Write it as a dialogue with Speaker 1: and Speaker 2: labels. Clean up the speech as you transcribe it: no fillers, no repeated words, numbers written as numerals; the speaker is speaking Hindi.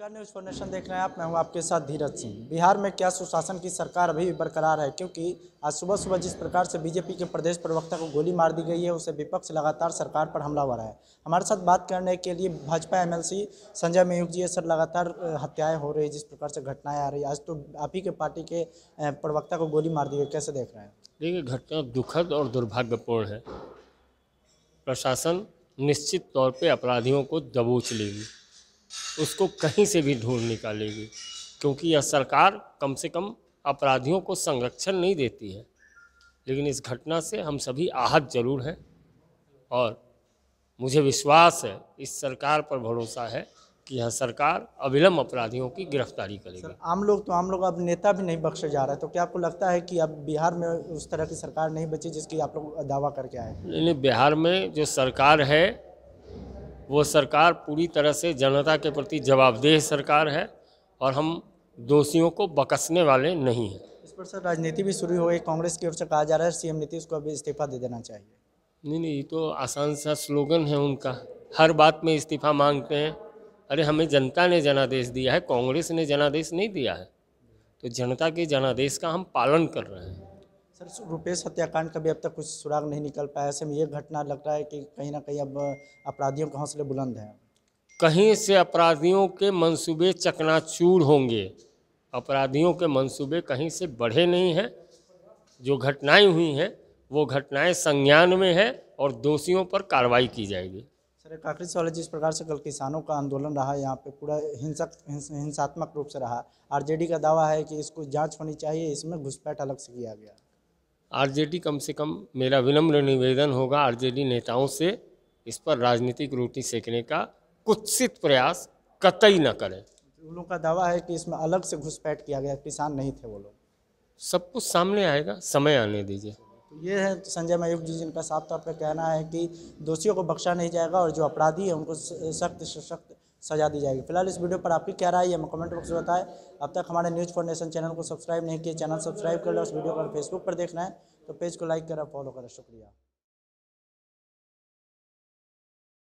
Speaker 1: नमस्कार, न्यूज़ फॉर नेशन देख रहे हैं आप। मैं हूं आपके साथ धीरज सिंह। बिहार में क्या सुशासन की सरकार अभी भी बरकरार है, क्योंकि आज सुबह सुबह जिस प्रकार से बीजेपी के प्रदेश प्रवक्ता को गोली मार दी गई है, उससे विपक्ष लगातार सरकार पर हमलावर है। हमारे साथ बात करने के लिए भाजपा एमएलसी संजय मयूख जी है। सर, लगातार हत्याएं हो रही, जिस प्रकार से घटनाएं आ रही, आज तो आप ही के पार्टी के प्रवक्ता को गोली मार दी गई, कैसे देख रहे हैं?
Speaker 2: देखिए, घटना दुखद और दुर्भाग्यपूर्ण है। प्रशासन निश्चित तौर पे अपराधियों को दबोच लेगी, उसको कहीं से भी ढूंढ निकालेगी, क्योंकि यह सरकार कम से कम अपराधियों को संरक्षण नहीं देती है। लेकिन इस घटना से हम सभी आहत जरूर हैं और मुझे विश्वास है, इस सरकार पर भरोसा है कि यह सरकार अविलंब अपराधियों की गिरफ्तारी करेगी।
Speaker 1: सर, आम लोग अब नेता भी नहीं बख्शे जा रहे हैं, तो क्या आपको लगता है कि अब बिहार में उस तरह की सरकार नहीं बची जिसकी आप लोग दावा करके आए?
Speaker 2: नहीं, बिहार में जो सरकार है वो सरकार पूरी तरह से जनता के प्रति जवाबदेह सरकार है और हम दोषियों को बख्शने वाले नहीं हैं।
Speaker 1: इस पर सर राजनीति भी शुरू हो गई। कांग्रेस की ओर से कहा जा रहा है सीएम नीतीश को अभी इस्तीफा दे देना चाहिए।
Speaker 2: नहीं, ये तो आसान सा स्लोगन है उनका, हर बात में इस्तीफा मांगते हैं। अरे, हमें जनता ने जनादेश दिया है, कांग्रेस ने जनादेश नहीं दिया है, तो जनता के जनादेश का हम पालन कर रहे हैं।
Speaker 1: सर, रुपेश हत्याकांड का भी अब तक कुछ सुराग नहीं निकल पाया। ऐसे में ये घटना लग रहा है कि कहीं ना कहीं अब अपराधियों के हौसले बुलंद हैं।
Speaker 2: कहीं से अपराधियों के मंसूबे चकनाचूर होंगे। अपराधियों के मंसूबे कहीं से बढ़े नहीं हैं। जो घटनाएं हुई हैं वो घटनाएं संज्ञान में है और दोषियों पर कार्रवाई की जाएगी।
Speaker 1: सर, एक आखिरी सवाल है, जिस प्रकार से कल किसानों का आंदोलन रहा, यहाँ पे पूरा हिंसात्मक रूप से रहा, आरजेडी का दावा है कि इसको जांच होनी चाहिए, इसमें घुसपैठ अलग से किया गया।
Speaker 2: आरजेडी, कम से कम मेरा विनम्र निवेदन होगा आरजेडी नेताओं से, इस पर राजनीतिक रोटी सेकने का कुत्सित प्रयास कतई न करें।
Speaker 1: उन लोगों का दावा है कि इसमें अलग से घुसपैठ किया गया, किसान नहीं थे वो लोग।
Speaker 2: सब कुछ सामने आएगा, समय आने दीजिए।
Speaker 1: तो ये है संजय मयूख जी, जिनका साफ तौर पर कहना है कि दोषियों को बख्शा नहीं जाएगा और जो अपराधी है उनको सख्त से सख्त सजा दी जाएगी। फिलहाल इस वीडियो पर आपकी क्या राय है, हमें कमेंट बॉक्स में बताएं। अब तक हमारे न्यूज़ फॉर नेशन चैनल को सब्सक्राइब नहीं किया, चैनल सब्सक्राइब कर लो। उस वीडियो को फेसबुक पर देखना है तो पेज को लाइक करें, फॉलो करें। शुक्रिया।